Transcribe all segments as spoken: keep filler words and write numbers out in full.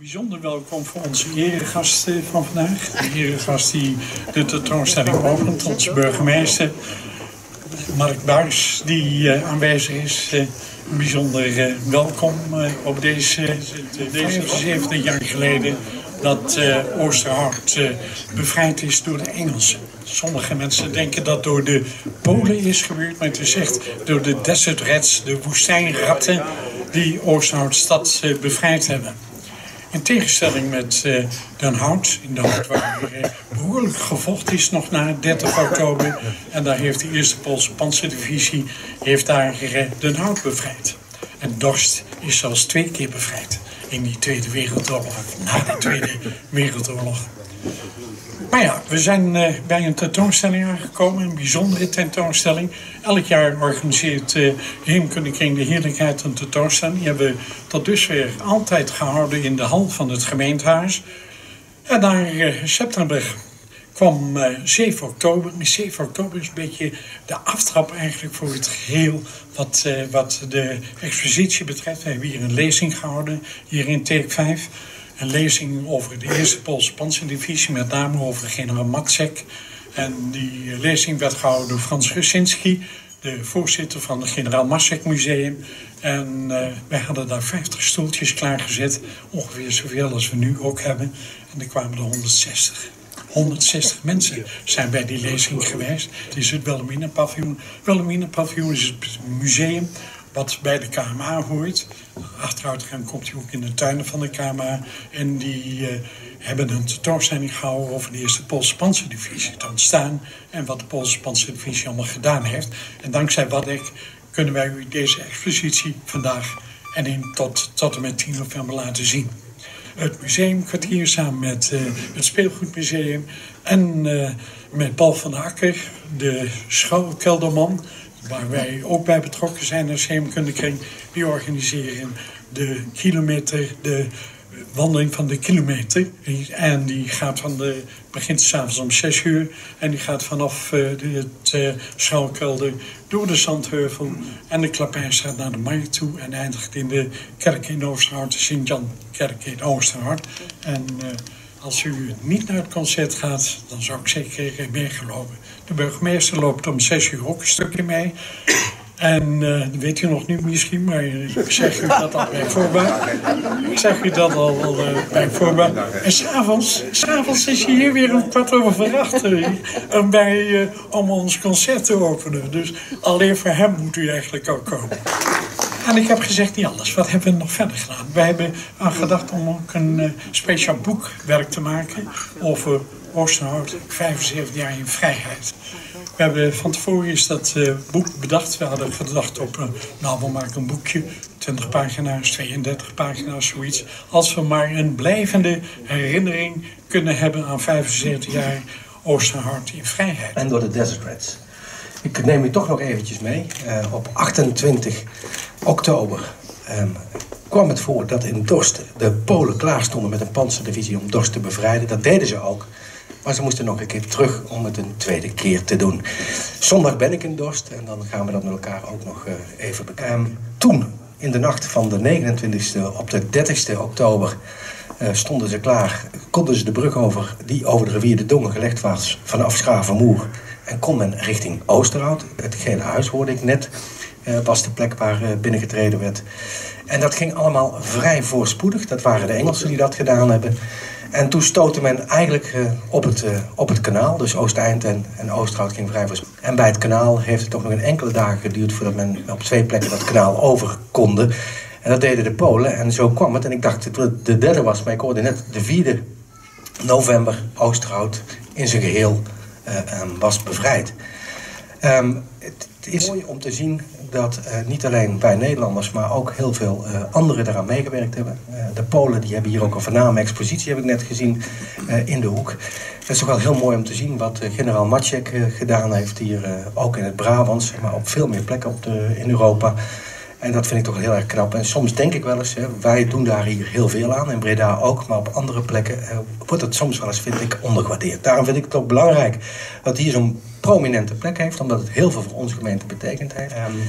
Bijzonder welkom voor onze eregast van vandaag. De eregast die de tentoonstelling opent, onze burgemeester Mark Buijs, die uh, aanwezig is. Uh, bijzonder uh, welkom uh, op deze vijfenzeventig jaar geleden dat uh, Oosterhout uh, bevrijd is door de Engelsen. Sommige mensen denken dat door de Polen is gebeurd, maar het is echt door de Desert Rats, de woestijnratten, die Oosterhout stad uh, bevrijd hebben. In tegenstelling met uh, Den Hout, in Den Hout waar uh, behoorlijk gevochten is nog na dertig oktober. En daar heeft de eerste Poolse panzerdivisie heeft daar uh, Den Hout bevrijd. En Dorst is zelfs twee keer bevrijd in die Tweede Wereldoorlog, na de Tweede Wereldoorlog. Maar ja, we zijn uh, bij een tentoonstelling aangekomen, een bijzondere tentoonstelling. Elk jaar organiseert uh, de Heemkundekring de Heerlijkheid een tentoonstelling. Die hebben we tot dusver altijd gehouden in de hal van het gemeentehuis. En naar uh, september kwam uh, zeven oktober. En zeven oktober is een beetje de aftrap eigenlijk voor het geheel wat, uh, wat de expositie betreft. We hebben hier een lezing gehouden, hier in Teek vijf. Een lezing over de eerste Poolse panzerdivisie, met name over generaal Maczek. En die lezing werd gehouden door Frans Rusinski, de voorzitter van het generaal Maczek Museum. En uh, wij hadden daar vijftig stoeltjes klaargezet, ongeveer zoveel als we nu ook hebben. En er kwamen er honderdzestig. honderdzestig mensen zijn bij die lezing geweest. Het is het Wilhelminapaviljoen. Wilhelminapaviljoen is het museum wat bij de K M A hoort. Achteruit gaan komt hij ook in de tuinen van de K M A. En die uh, hebben een tentoonstelling gehouden over de eerste Poolse panzerdivisie. Het ontstaan en wat de Poolse panzerdivisie allemaal gedaan heeft. En dankzij Wadek kunnen wij u deze expositie vandaag en in tot, tot en met tien november laten zien. Het museumkwartier samen met uh, het speelgoedmuseum en uh, met Paul van der Akker, de schouwkelderman, waar wij ook bij betrokken zijn als Heemkundekring. Die organiseren de kilometer, de wandeling van de kilometer. En die gaat van de, begint 's avonds om zes uur. En die gaat vanaf uh, de, het uh, Schouwkelder door de Zandheuvel en de Klapijnstraat naar de Markt toe. En eindigt in de kerk in Oosterhout, de Sint-Jan-kerk in Oosterhout. En uh, als u niet naar het concert gaat, dan zou ik zeker meegelopen. De burgemeester loopt om zes uur ook een stukje mee. En uh, dat weet u nog niet misschien, maar ik zeg u dat al bij voorbaat. Ik zeg u dat al, al uh, bij voorbaat. En s'avonds, s'avonds is hij hier weer om kwart over voor acht uh, bij, uh, om ons concert te openen. Dus alleen voor hem moet u eigenlijk ook komen. En ik heb gezegd, niet alles. Wat hebben we nog verder gedaan? Wij hebben aan gedacht om ook een uh, speciaal boekwerk te maken over Oosterhout, vijfenzeventig jaar in vrijheid. We hebben van tevoren is dat uh, boek bedacht. We hadden gedacht op, uh, nou we maken een boekje, twintig pagina's, tweeëndertig pagina's, zoiets. Als we maar een blijvende herinnering kunnen hebben aan vijfenzeventig jaar Oosterhout in vrijheid. En door de Desert Rats. Ik neem u toch nog eventjes mee. Uh, op achtentwintig oktober um, kwam het voor dat in Dorst de Polen klaar stonden met een panzerdivisie om Dorst te bevrijden. Dat deden ze ook. Maar ze moesten nog een keer terug om het een tweede keer te doen. Zondag ben ik in Dorst en dan gaan we dat met elkaar ook nog uh, even bekijken. Um, toen, in de nacht van de negenentwintigste op de dertigste oktober, uh, stonden ze klaar. Konden ze de brug over die over de rivier de Dongen gelegd was vanaf Schavenmoer. En kon men richting Oosterhout. Het gele huis hoorde ik net. Uh, was de plek waar uh, binnengetreden werd. En dat ging allemaal vrij voorspoedig. Dat waren de Engelsen die dat gedaan hebben. En toen stootte men eigenlijk uh, op, het, uh, op het kanaal. Dus Oosteind en, en Oosterhout ging vrij voorspoedig. En bij het kanaal heeft het toch nog een enkele dagen geduurd voordat men op twee plekken dat kanaal over konde. En dat deden de Polen. En zo kwam het. En ik dacht dat het de derde was. Maar ik hoorde net de vierde november Oosterhout in zijn geheel uh, um, was bevrijd. Um, het, het is mooi om te zien dat uh, niet alleen wij Nederlanders, maar ook heel veel uh, anderen daaraan meegewerkt hebben. Uh, de Polen die hebben hier ook een voorname expositie, heb ik net gezien, uh, in de hoek. Het is toch wel heel mooi om te zien wat uh, generaal Maczek uh, gedaan heeft hier, uh, ook in het Brabants, maar op veel meer plekken op de, in Europa. En dat vind ik toch heel erg knap. En soms denk ik wel eens, hè, wij doen daar hier heel veel aan, in Breda ook, maar op andere plekken uh, wordt het soms wel eens, vind ik, ondergewaardeerd. Daarom vind ik het ook belangrijk dat hier zo'n prominente plek heeft, omdat het heel veel voor onze gemeente betekent heeft. Um,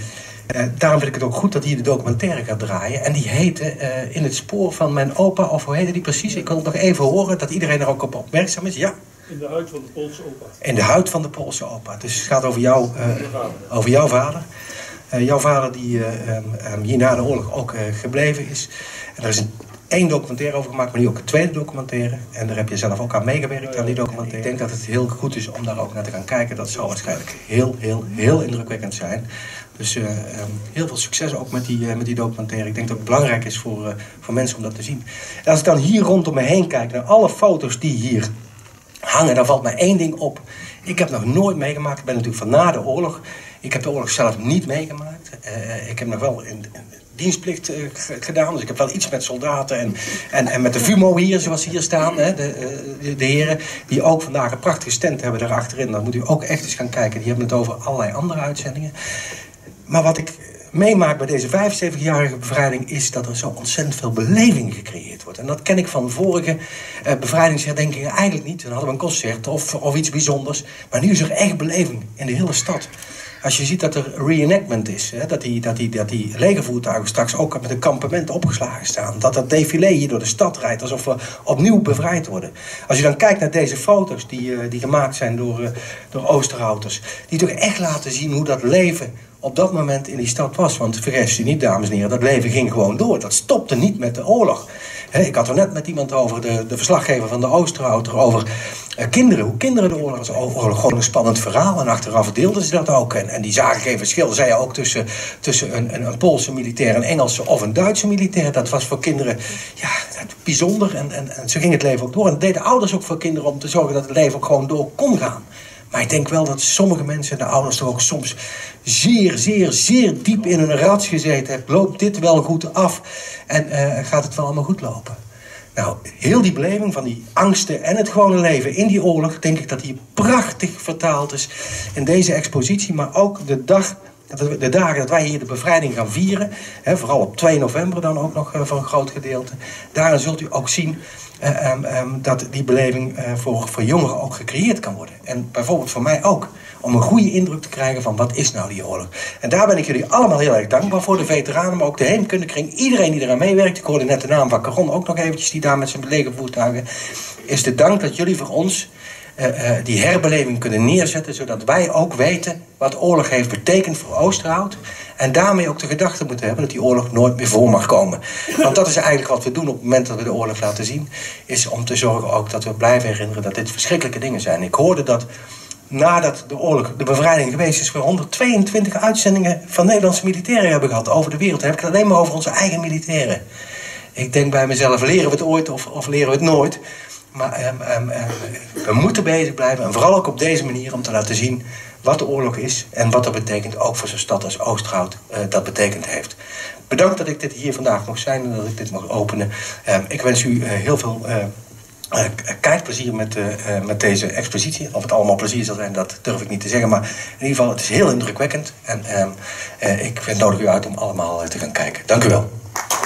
Uh, daarom vind ik het ook goed dat hier de documentaire gaat draaien. En die heette uh, In het spoor van mijn opa, of hoe heette die precies? Ik wil het nog even horen, dat iedereen er ook op opmerkzaam is. Ja. In de huid van de Poolse opa. In de huid van de Poolse opa. Dus het gaat over, jou, uh, over jouw vader. Uh, jouw vader die uh, um, um, hier na de oorlog ook uh, gebleven is. En er is een, één documentaire over gemaakt, maar nu ook een tweede documentaire. En daar heb je zelf ook aan meegewerkt, aan die documentaire. Ik denk dat het heel goed is om daar ook naar te gaan kijken. Dat zou waarschijnlijk heel, heel, heel indrukwekkend zijn. Dus uh, um, heel veel succes ook met die, uh, met die documentaire. Ik denk dat het belangrijk is voor, uh, voor mensen om dat te zien. En als ik dan hier rondom me heen kijk naar alle foto's die hier hangen, dan valt mij één ding op. Ik heb nog nooit meegemaakt, ik ben natuurlijk van na de oorlog. Ik heb de oorlog zelf niet meegemaakt. Uh, ik heb nog wel in, in dienstplicht uh, gedaan, dus ik heb wel iets met soldaten en, en, en met de V U M O hier, zoals ze hier staan. Hè, de, de, de heren die ook vandaag een prachtige stand hebben daarachterin. Dan moet u ook echt eens gaan kijken. Die hebben het over allerlei andere uitzendingen. Maar wat ik meemaak bij deze vijfenzeventigjarige bevrijding is dat er zo ontzettend veel beleving gecreëerd wordt. En dat ken ik van vorige uh, bevrijdingsherdenkingen eigenlijk niet. Dan hadden we een concert of, of iets bijzonders. Maar nu is er echt beleving in de hele stad. Als je ziet dat er reenactment is, hè, dat, die, dat, die, dat die legervoertuigen straks ook met een kampement opgeslagen staan. Dat dat défilé hier door de stad rijdt, alsof we opnieuw bevrijd worden. Als je dan kijkt naar deze foto's die, uh, die gemaakt zijn door, uh, door Oosterhouters. Die toch echt laten zien hoe dat leven op dat moment in die stad was. Want vergis je niet, dames en heren, dat leven ging gewoon door. Dat stopte niet met de oorlog. He, ik had er net met iemand over, de, de verslaggever van de Oosterhouter, over uh, kinderen. Hoe kinderen de oorlog was over, gewoon een spannend verhaal. En achteraf deelden ze dat ook. En, en die zagen geen verschil, zei je ook, tussen, tussen een, een, een Poolse militair, een Engelse of een Duitse militair. Dat was voor kinderen ja, bijzonder. En, en, en zo ging het leven ook door. En dat deden ouders ook voor kinderen om te zorgen dat het leven ook gewoon door kon gaan. Maar ik denk wel dat sommige mensen, de ouders toch ook soms zeer, zeer, zeer diep in hun rats gezeten hebben. Loopt dit wel goed af en uh, gaat het wel allemaal goed lopen? Nou, heel die beleving van die angsten en het gewone leven in die oorlog, denk ik dat die prachtig vertaald is in deze expositie. Maar ook de dag, de dagen dat wij hier de bevrijding gaan vieren, hè, vooral op twee november dan ook nog uh, voor een groot gedeelte. Daarin zult u ook zien Uh, um, um, dat die beleving uh, voor, voor jongeren ook gecreëerd kan worden. En bijvoorbeeld voor mij ook. Om een goede indruk te krijgen van wat is nou die oorlog. En daar ben ik jullie allemaal heel erg dankbaar voor. De veteranen, maar ook de heemkundekring. Iedereen die eraan meewerkt. Ik hoorde net de naam van Caron ook nog eventjes. Die daar met zijn legervoertuigen. Is de dank dat jullie voor ons uh, uh, die herbeleving kunnen neerzetten. Zodat wij ook weten wat oorlog heeft betekend voor Oosterhout. En daarmee ook de gedachte moeten hebben dat die oorlog nooit meer voor mag komen. Want dat is eigenlijk wat we doen op het moment dat we de oorlog laten zien. Is om te zorgen ook dat we blijven herinneren dat dit verschrikkelijke dingen zijn. Ik hoorde dat nadat de oorlog, de bevrijding geweest is, we honderdtweeëntwintig uitzendingen van Nederlandse militairen hebben gehad over de wereld. Dan heb ik het alleen maar over onze eigen militairen. Ik denk bij mezelf, leren we het ooit of, of leren we het nooit? Maar um, um, um, we moeten bezig blijven. En vooral ook op deze manier om te laten zien wat de oorlog is en wat dat betekent ook voor zo'n stad als Oosterhout uh, dat betekend heeft. Bedankt dat ik dit hier vandaag mocht zijn en dat ik dit mag openen. Uh, ik wens u uh, heel veel uh, uh, kijkplezier met, uh, uh, met deze expositie. Of het allemaal plezier zal zijn, dat durf ik niet te zeggen. Maar in ieder geval, het is heel indrukwekkend. En uh, uh, ik nodig u uit om allemaal uh, te gaan kijken. Dank u wel.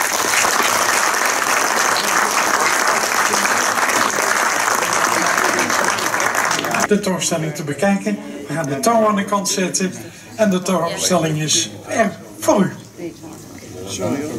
De tentoonstelling te bekijken. We gaan de touw aan de kant zetten. En de tentoonstelling is er voor u. Sorry.